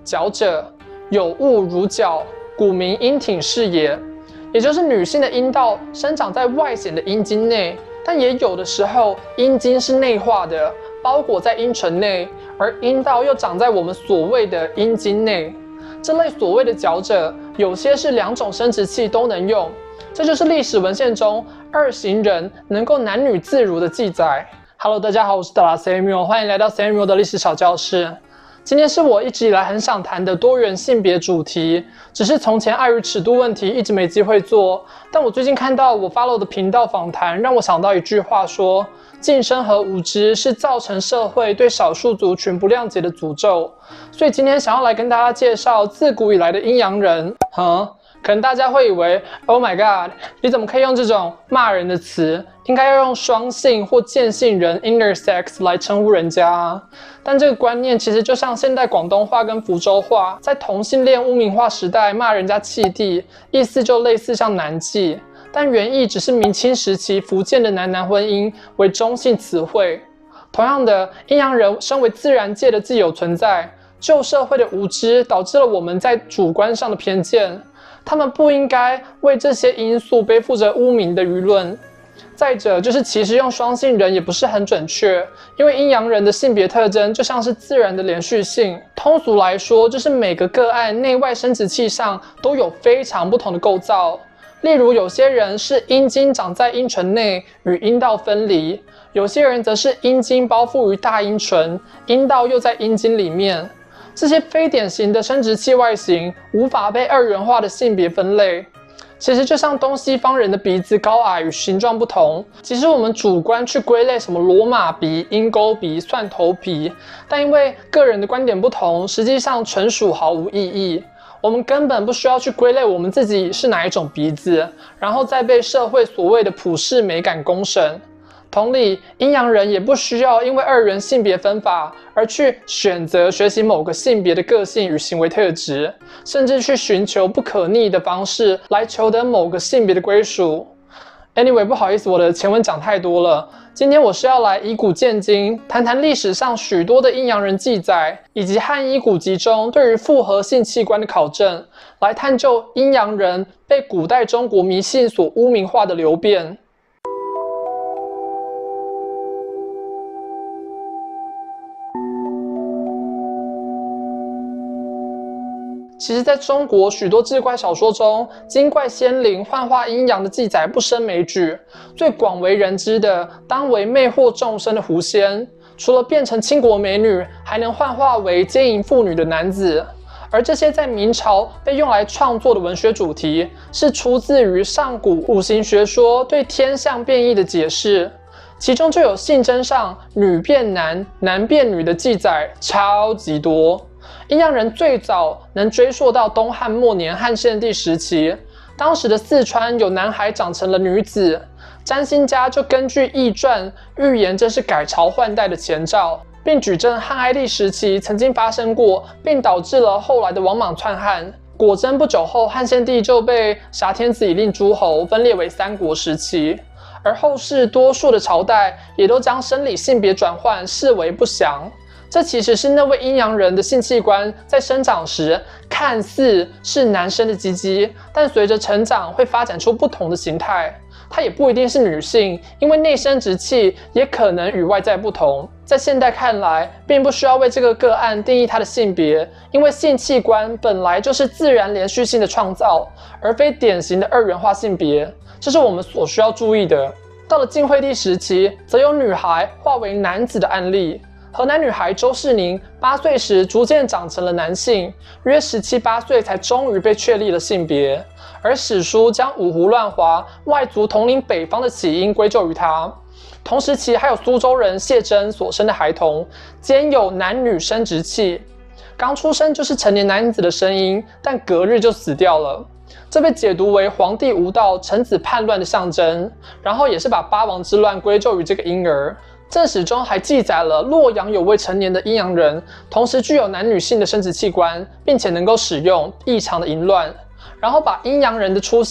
角者，有物如角，古名阴挺是也。也就是女性的阴道生长在外显的阴茎内，但也有的时候阴茎是内化的，包裹在阴唇内，而阴道又长在我们所谓的阴茎内。这类所谓的角者，有些是2种生殖器都能用，这就是历史文献中2型人能够男女自如的记载。Hello， 大家好，我是达拉 Samuel， 欢迎来到 Samuel 的历史小教室。今天是我一直以来很想谈的多元性别主题，只是从前碍于尺度问题，一直没机会做。但我最近看到我 follow 的频道访谈，让我想到一句话说：晋升和无知是造成社会对少数族群不谅解的诅咒。所以今天想要来跟大家介绍自古以来的阴阳人。可能大家会以为 ，Oh my God， 你怎么可以用这种骂人的词？应该要用双性或间性人 intersex 来称呼人家啊。但这个观念其实就像现代广东话跟福州话，在同性恋污名化时代骂人家弃弟，意思就类似像男妓，但原意只是明清时期福建的男婚姻为中性词汇。同样的，阴阳人身为自然界的既有存在，旧社会的无知导致了我们在主观上的偏见。他们不应该为这些因素背负着污名的舆论。再者，就是其实用双性人也不是很准确，因为阴阳人的性别特征就像是自然的连续性。通俗来说，就是每个个案内外生殖器上都有非常不同的构造。例如，有些人是阴茎长在阴唇内，与阴道分离；有些人则是阴茎包覆于大阴唇，阴道又在阴茎里面。这些非典型的生殖器外形无法被2元化的性别分类，其实就像东西方人的鼻子高矮与形状不同，即使我们主观去归类什么罗马鼻、鹰钩鼻、蒜头鼻，但因为个人的观点不同，实际上纯属毫无意义。我们根本不需要去归类我们自己是哪一种鼻子，然后再被社会所谓的普世美感公审。同理，阴阳人也不需要因为2元性别分法而去选择学习某个性别的个性与行为特质，甚至去寻求不可逆的方式来求得某个性别的归属。Anyway， 不好意思，我的前文讲太多了。今天我是要来以古鉴今，谈谈历史上许多的阴阳人记载，以及汉医古籍中对于复合性器官的考证，来探究阴阳人被古代中国迷信所污名化的流变。其实在中国许多志怪小说中，精怪仙灵幻化阴阳的记载不胜枚举。最广为人知的当为魅惑众生的狐仙，除了变成倾国美女，还能幻化为奸淫妇女的男子。而这些在明朝被用来创作的文学主题，是出自于上古五行学说对天象变异的解释，其中就有性征上女变男、男变女的记载超级多。阴阳人最早能追溯到东汉末年汉献帝时期，当时的四川有男孩长成了女子，占星家就根据易传预言这是改朝换代的前兆，并举证汉哀帝时期曾经发生过，并导致了后来的王莽篡汉。果真不久后，汉献帝就被挟天子以令诸侯，分裂为3国时期。而后世多数的朝代也都将生理性别转换视为不祥。这其实是那位阴阳人的性器官在生长时看似是男生的鸡鸡，但随着成长会发展出不同的形态。它也不一定是女性，因为内生殖器也可能与外在不同。在现代看来，并不需要为这个个案定义它的性别，因为性器官本来就是自然连续性的创造，而非典型的2元化性别，这是我们所需要注意的。到了晋惠帝时期，则有女孩化为男子的案例。河南女孩周世宁8岁时逐渐长成了男性，约17、8岁才终于被确立了性别。而史书将五胡乱华、外族统领北方的起因归咎于他。同时期还有苏州人谢真所生的孩童，兼有男女生殖器，刚出生就是成年男子的声音，但隔日就死掉了。这被解读为皇帝无道、臣子叛乱的象征，然后也是把八王之乱归咎于这个婴儿。正史中还记载了洛阳有未成年的阴阳人，同时具有男女性的生殖器官，并且能够使用异常的淫乱，然后把阴阳人的出现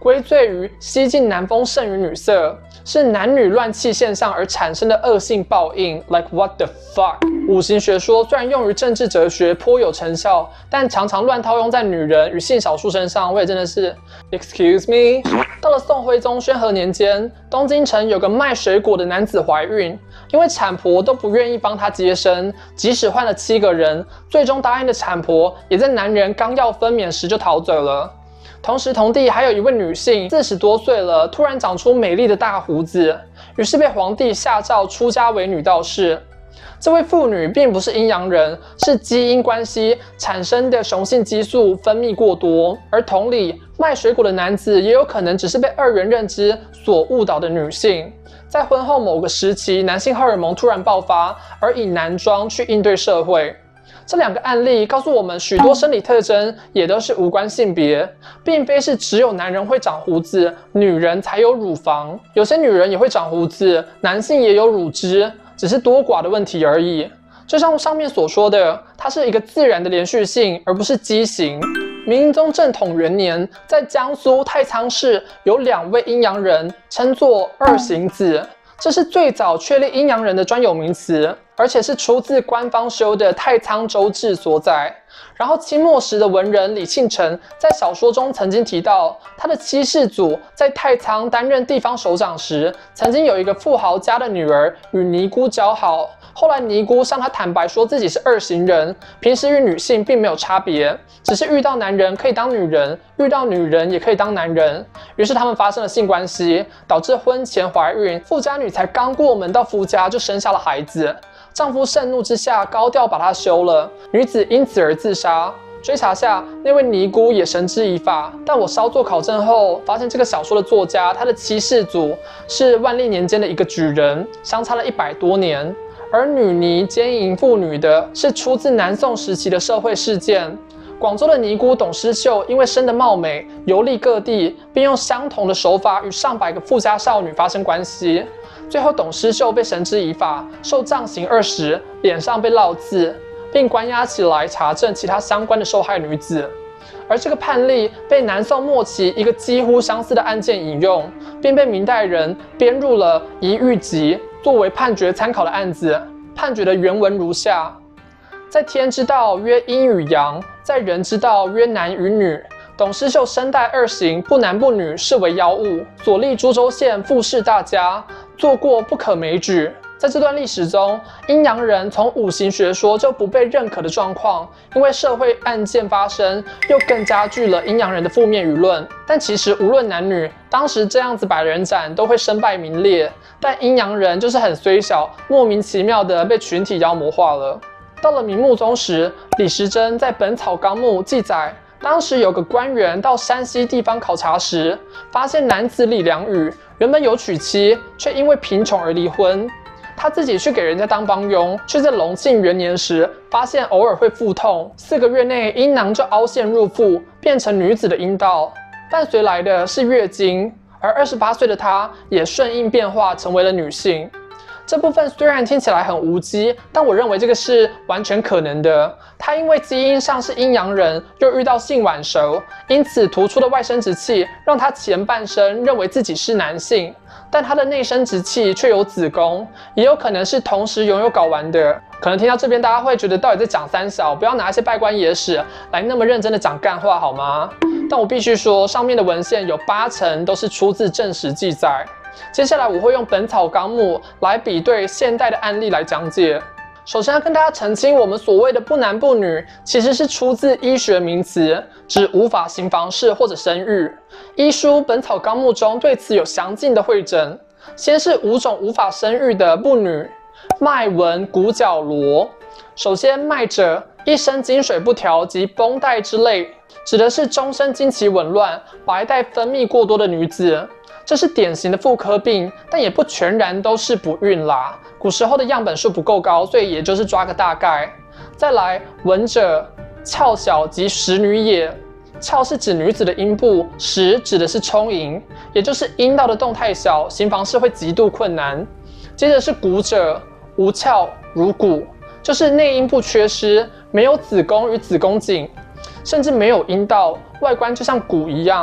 归罪于西晋南风剩余女色，是男女乱气现象而产生的恶性报应。Like what the fuck？ 五行学说虽然用于政治哲学颇有成效，但常常乱套用在女人与性少数身上，我也真的是 excuse me。到了宋徽宗宣和年间，东京城有个卖水果的男子怀孕，因为产婆都不愿意帮他接生，即使换了7个人，最终答应的产婆也在男人刚要分娩时就逃走了。同时同地还有一位女性，40多岁了，突然长出美丽的大胡子，于是被皇帝下诏出家为女道士。这位妇女并不是阴阳人，是基因关系产生的雄性激素分泌过多。而同理，卖水果的男子也有可能只是被2元认知所误导的女性，在婚后某个时期，男性荷尔蒙突然爆发，而以男装去应对社会。这2个案例告诉我们，许多生理特征也都是无关性别，并非是只有男人会长胡子，女人才有乳房。有些女人也会长胡子，男性也有乳汁，只是多寡的问题而已。就像上面所说的，它是一个自然的连续性，而不是畸形。明英宗正统元年，在江苏太仓市有2位阴阳人，称作2行子。这是最早确立阴阳人的专有名词，而且是出自官方修的《太仓州志》所载。然后清末时的文人李庆成在小说中曾经提到，他的七世祖在太仓担任地方首长时，曾经有一个富豪家的女儿与尼姑交好，后来尼姑向他坦白说自己是2行人，平时与女性并没有差别，只是遇到男人可以当女人，遇到女人也可以当男人。于是他们发生了性关系，导致婚前怀孕，富家女才刚过门到夫家就生下了孩子。丈夫盛怒之下，高调把她休了，女子因此而自杀。追查下，那位尼姑也绳之以法。但我稍作考证后，发现这个小说的作家，他的七世祖是万历年间的一个举人，相差了100多年。而女尼奸淫妇女的是出自南宋时期的社会事件。广州的尼姑董诗秀因为生得貌美，游历各地，并用相同的手法与上百个富家少女发生关系。最后，董诗秀被绳之以法，受杖刑20，脸上被烙字，并关押起来查证其他相关的受害女子。而这个判例被南宋末期一个几乎相似的案件引用，并被明代人编入了《仪玉集》作为判决参考的案子。判决的原文如下：在天之道曰阴与阳，在人之道曰男与女。董诗秀身带2行，不男不女，是为妖物，所立株洲县富士大家，做过不可枚举。在这段历史中，阴阳人从五行学说就不被认可的状况，因为社会案件发生，又更加剧了阴阳人的负面舆论。但其实无论男女，当时这样子百人斩都会身败名裂，但阴阳人就是很虽小，莫名其妙的被群体妖魔化了。到了明穆宗时，李时珍在《本草纲目》记载，当时有个官员到山西地方考察时，发现男子李良宇原本有娶妻，却因为贫穷而离婚。他自己去给人家当帮佣，却在隆庆元年时发现偶尔会腹痛，4个月内阴囊就凹陷入腹，变成女子的阴道，伴随来的是月经。而28岁的他也顺应变化成为了女性。这部分虽然听起来很无稽，但我认为这个是完全可能的。他因为基因上是阴阳人，又遇到性晚熟，因此突出的外生殖器让他前半生认为自己是男性，但他的内生殖器却有子宫，也有可能是同时拥有睾丸的。可能听到这边，大家会觉得到底在讲三小，不要拿一些拜官野史来那么认真的讲干话好吗？但我必须说，上面的文献有80%都是出自正史记载。接下来我会用《本草纲目》来比对现代的案例来讲解。首先要跟大家澄清，我们所谓的不男不女，其实是出自医学名词，指无法行房事或者生育。医书《本草纲目》中对此有详尽的汇整。先是5种无法生育的不女：脉纹、骨角螺。首先，脉者，一生经水不调及绷带之类，指的是终身经期紊乱、白带分泌过多的女子。这是典型的妇科病，但也不全然都是不孕啦。古时候的样本数不够高，所以也就是抓个大概。再来，纹者，翘小及实女也。翘是指女子的阴部，实指的是充盈，也就是阴道的动态小，行房事会极度困难。接着是骨者，无翘如骨，就是内阴部缺失，没有子宫与子宫颈，甚至没有阴道，外观就像骨一样。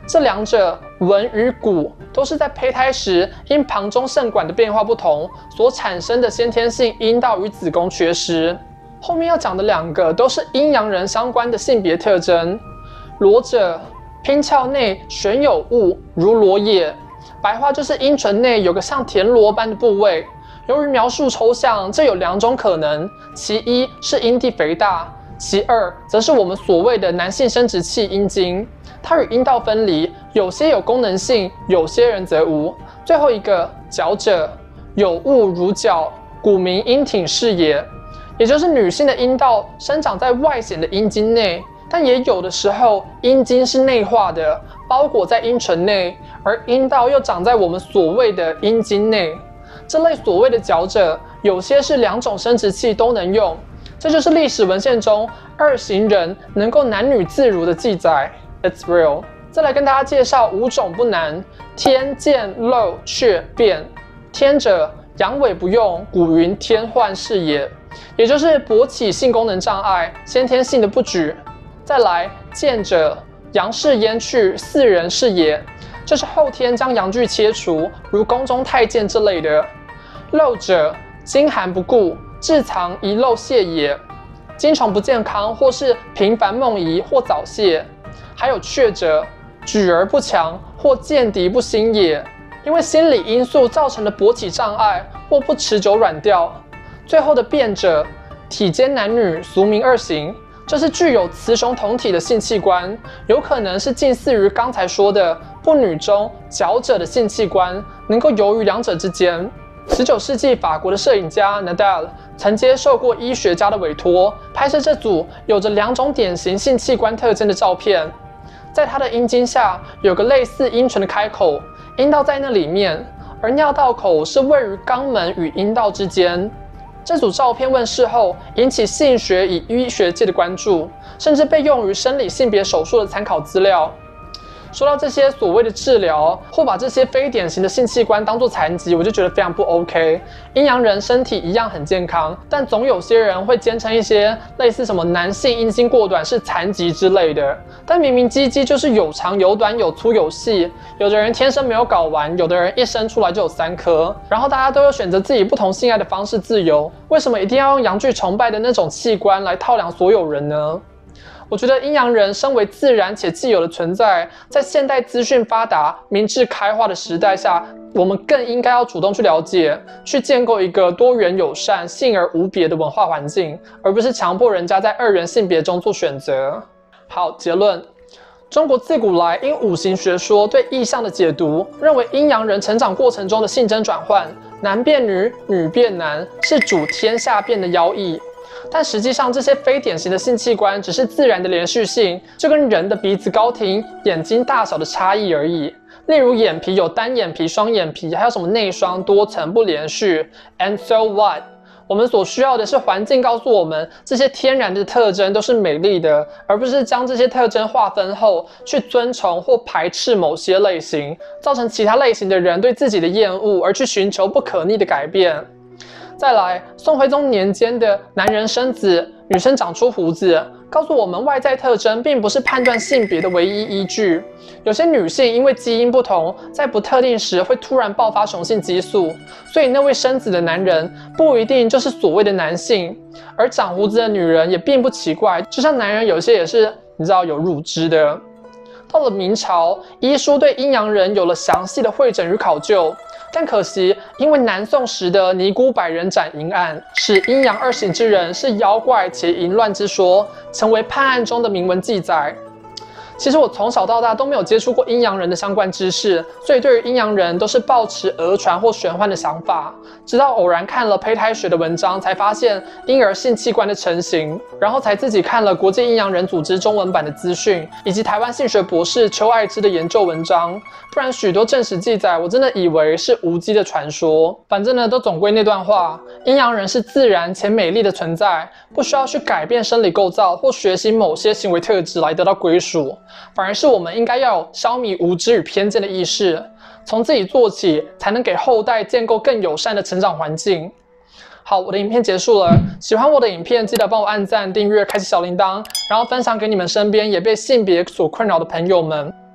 这两者文与骨都是在胚胎时因旁中肾管的变化不同所产生的先天性阴道与子宫缺失。后面要讲的2个都是阴阳人相关的性别特征。裸者，拼鞘内悬有物，如裸也。白话就是阴唇内有个像田螺般的部位。由于描述抽象，这有2种可能：其一是阴蒂肥大，其二则是我们所谓的男性生殖器阴茎，它与阴道分离，有些有功能性，有些人则无。最后一个角者，有物如角，古名阴挺是也，也就是女性的阴道生长在外显的阴茎内，但也有的时候阴茎是内化的，包裹在阴唇内，而阴道又长在我们所谓的阴茎内。这类所谓的角者，有些是2种生殖器都能用，这就是历史文献中2型人能够男女自如的记载。It's real。再来跟大家介绍5种不难：天、见、漏、却、变。天者，阳痿不用，古云天患是也，也就是勃起性功能障碍，先天性的不举。再来，见者，阳氏焉去，四人是也，就是后天将阳具切除，如宫中太监之类的。漏者，经寒不顾，痔藏遗漏泄也，精虫不健康，或是频繁梦遗或早泄。还有却者，举而不强，或见敌不兴也，因为心理因素造成的勃起障碍或不持久软掉。最后的变者，体间男女俗名2型，这是具有雌雄同体的性器官，有可能是近似于刚才说的不女中角者的性器官，能够游于2者之间。19世纪法国的摄影家 Nadal 曾接受过医学家的委托，拍摄这组有着2种典型性器官特征的照片。在他的阴茎下有个类似阴唇的开口，阴道在那里面，而尿道口是位于肛门与阴道之间。这组照片问世后，引起性学与医学界的关注，甚至被用于生理性别手术的参考资料。说到这些所谓的治疗，或把这些非典型的性器官当作残疾，我就觉得非常不 OK。阴阳人身体一样很健康，但总有些人会坚称一些类似什么男性阴茎过短是残疾之类的。但明明鸡鸡就是有长有短，有粗有细，有的人天生没有睾丸，有的人一生出来就有3颗，然后大家都有选择自己不同性爱的方式自由，为什么一定要用阳具崇拜的那种器官来套量所有人呢？我觉得阴阳人身为自然且既有的存在，在现代资讯发达、民智开化的时代下，我们更应该要主动去了解，去建构一个多元友善、性而无别的文化环境，而不是强迫人家在2元性别中做选择。好，结论：中国自古来因5行学说对意象的解读，认为阴阳人成长过程中的性征转换，男变女，女变男，是主天下变的妖异。但实际上，这些非典型的性器官只是自然的连续性，就跟人的鼻子高挺、眼睛大小的差异而已。例如，眼皮有单眼皮、双眼皮，还有什么内双、多层、不连续 ，and so what？ 我们所需要的是环境告诉我们，这些天然的特征都是美丽的，而不是将这些特征划分后去尊崇或排斥某些类型，造成其他类型的人对自己的厌恶，而去寻求不可逆的改变。再来，宋徽宗年间的男人生子，女生长出胡子，告诉我们外在特征并不是判断性别的唯一依据。有些女性因为基因不同，在不特定时会突然爆发雄性激素，所以那位生子的男人不一定就是所谓的男性，而长胡子的女人也并不奇怪，就像男人有些也是你知道有乳汁的。到了明朝，医书对阴阳人有了详细的会诊与考究。但可惜，因为南宋时的尼姑百人斩淫案，使阴阳2型之人是妖怪且淫乱之说，成为判案中的明文记载。其实我从小到大都没有接触过阴阳人的相关知识，所以对于阴阳人都是抱持讹传或玄幻的想法。直到偶然看了胚胎学的文章，才发现婴儿性器官的成型，然后才自己看了国际阴阳人组织中文版的资讯，以及台湾性学博士邱爱芝的研究文章。不然许多正史记载，我真的以为是无稽的传说。反正呢，都总归那段话：阴阳人是自然且美丽的存在，不需要去改变生理构造或学习某些行为特质来得到归属。反而是我们应该要有消弭无知与偏见的意识，从自己做起，才能给后代建构更友善的成长环境。好，我的影片结束了。喜欢我的影片，记得帮我按赞、订阅、开启小铃铛，然后分享给你们身边也被性别所困扰的朋友们。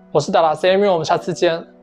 我是达拉 Samuel，我们下次见。